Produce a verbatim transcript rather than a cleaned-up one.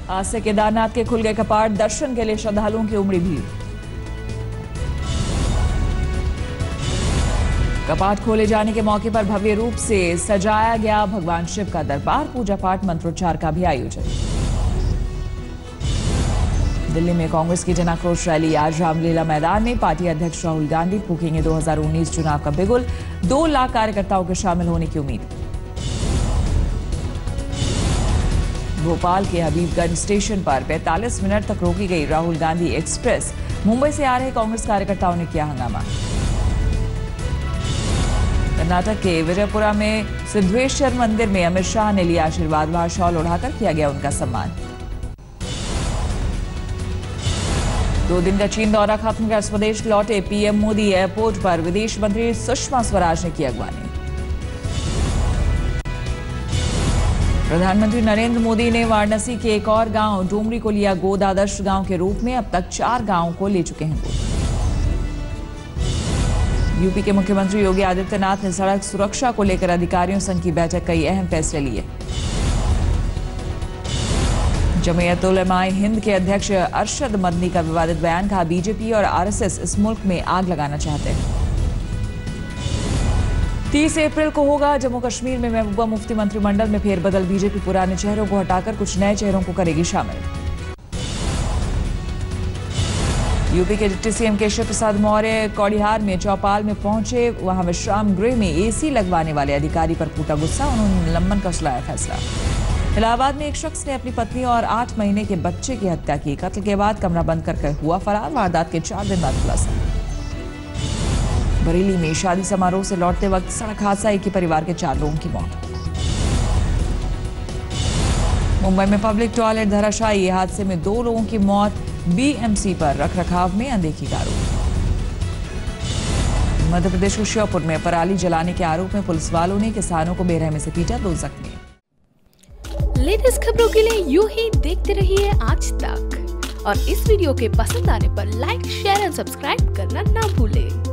आज से केदारनाथ के खुल गए कपाट, दर्शन के लिए श्रद्धालुओं की उमड़ी भीड़। कपाट खोले जाने के मौके पर भव्य रूप से सजाया गया भगवान शिव का दरबार, पूजा पाठ मंत्रोच्चार का भी आयोजन। दिल्ली में कांग्रेस की जन आक्रोश रैली आज रामलीला मैदान में। पार्टी अध्यक्ष राहुल गांधी फूकेंगे दो हज़ार उन्नीस चुनाव का बिगुल, दो लाख कार्यकर्ताओं के शामिल होने की उम्मीद। भोपाल के हबीबगंज स्टेशन पर पैंतालीस मिनट तक रोकी गई राहुल गांधी एक्सप्रेस, मुंबई से आ रहे कांग्रेस कार्यकर्ताओं ने किया हंगामा। कर्नाटक के विजयपुरा में सिद्धेश्वर मंदिर में अमित शाह ने लिया आशीर्वाद, वहां शॉल उड़ाकर किया गया उनका सम्मान। दो दिन का चीन दौरा खत्म कर स्वदेश लौटे पीएम मोदी, एयरपोर्ट पर विदेश मंत्री सुषमा स्वराज ने की अगवानी। प्रधानमंत्री नरेंद्र मोदी ने वाराणसी के एक और गांव डोमरी को लिया गोद आदर्श गांव के रूप में, अब तक चार गांवों को ले चुके हैं गोद। यूपी के मुख्यमंत्री योगी आदित्यनाथ ने सड़क सुरक्षा को लेकर अधिकारियों संघ की बैठक कई अहम फैसले लिए। जमीयत-उल-उलमा-ए-हिंद के अध्यक्ष अरशद मदनी का विवादित बयान, कहा बीजेपी और आरएसएस इस मुल्क में आग लगाना चाहते हैं। तीस अप्रैल को होगा जम्मू कश्मीर में महबूबा मुफ्ती मंत्रिमंडल में फेरबदल, बीजेपी पुराने चेहरों को हटाकर कुछ नए चेहरों को करेगी शामिल। यूपी के डिप्टी सीएम केशव प्रसाद मौर्य कौड़िहार में चौपाल में पहुंचे, वहां विश्राम गृह में एसी लगवाने वाले अधिकारी पर फूटा गुस्सा, उन्होंने निलंबन का सुनाया फैसला। इलाहाबाद में एक शख्स ने अपनी पत्नी और आठ महीने के बच्चे की हत्या की, कत्ल के बाद कमरा बंद करके हुआ फरार, वारदात के चार दिन बाद खुलासा। बरेली में शादी समारोह से लौटते वक्त सड़क हादसा, एक ही परिवार के चार लोगों की मौत। मुंबई में पब्लिक टॉयलेट धराशायी, हादसे में दो लोगों की मौत, बीएमसी पर रखरखाव में अनदेखी का आरोप। मध्य प्रदेश के श्योपुर में पराली जलाने के आरोप में पुलिस वालों ने किसानों को बेरहमी से पीटा, दो जख्मी। लेटेस्ट खबरों के लिए यूं ही देखते रहिए आज तक, और इस वीडियो के पसंद आने पर लाइक, शेयर एंड सब्सक्राइब करना ना भूलें।